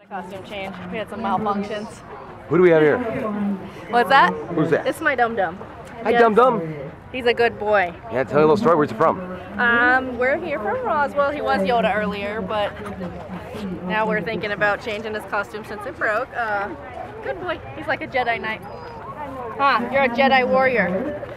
Costume change. We had some malfunctions. Who do we have here? What's that? Who's that? It's my dum-dum. Hi, Dum Dum. He's a good boy. Yeah, tell me a little story. Where's he from? We're here from Roswell. He was Yoda earlier, but now we're thinking about changing his costume since it broke. Good boy. He's like a Jedi Knight. Huh, you're a Jedi warrior.